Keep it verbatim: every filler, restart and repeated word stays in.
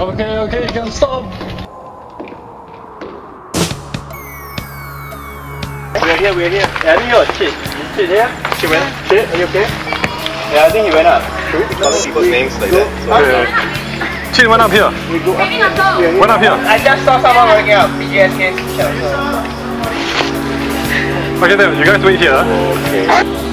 Okay, okay, you can stop. We're here, we're here. Yeah, I think you're shit. Shit here? She went? Shit, are you okay? Yeah, I think he went up. Calling people's names like that. So. Okay. Shit went up here. We go up here. Went up here. I just saw someone working out. B J S K. Okay, then you guys wait here. Okay.